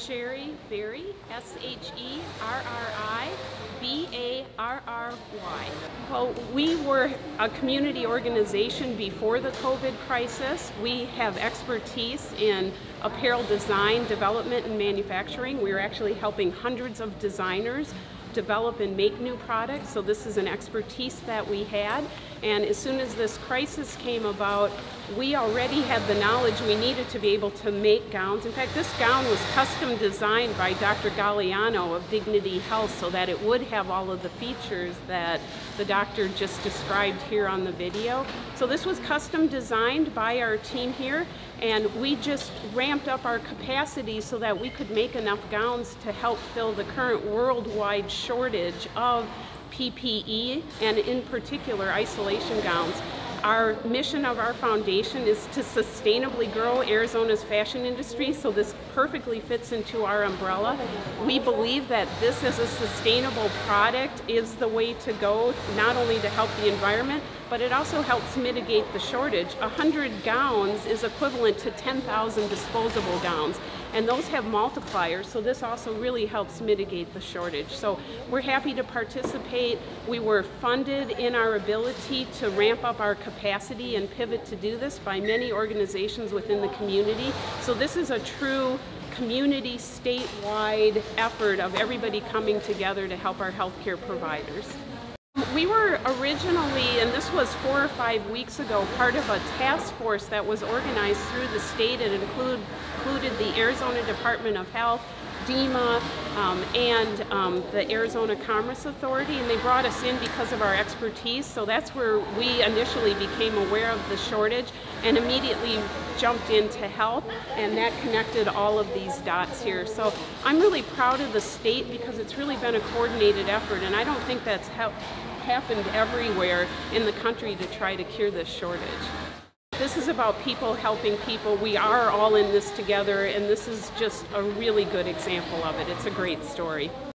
Sherri Barry, S-H-E-R-R-I-B-A-R-R-Y. Well, we were a community organization before the COVID crisis. We have expertise in apparel design, development, and manufacturing. We were actually helping hundreds of designers develop and make new products, so this is an expertise that we had. And as soon as this crisis came about, we already had the knowledge we needed to be able to make gowns. In fact, this gown was custom designed by Dr. Galliano of Dignity Health so that it would have all of the features that the doctor just described here on the video. So this was custom designed by our team here, and we just ramped up our capacity so that we could make enough gowns to help fill the current worldwide shortage of PPE, and in particular isolation gowns. Our mission of our foundation is to sustainably grow Arizona's fashion industry, so this perfectly fits into our umbrella. We believe that this as a sustainable product is the way to go, not only to help the environment, but it also helps mitigate the shortage. 100 gowns is equivalent to 10,000 disposable gowns, and those have multipliers, so this also really helps mitigate the shortage. So we're happy to participate. We were funded in our ability to ramp up our capacity and pivot to do this by many organizations within the community. So this is a true community statewide effort of everybody coming together to help our healthcare providers. We were originally, and this was 4 or 5 weeks ago, part of a task force that was organized through the state. It included the Arizona Department of Health, DEMA, and the Arizona Commerce Authority, and they brought us in because of our expertise. So that's where we initially became aware of the shortage and immediately jumped in to help, and that connected all of these dots here. So I'm really proud of the state because it's really been a coordinated effort, and I don't think that's happened everywhere in the country to try to cure this shortage. This is about people helping people. We are all in this together, and this is just a really good example of it. It's a great story.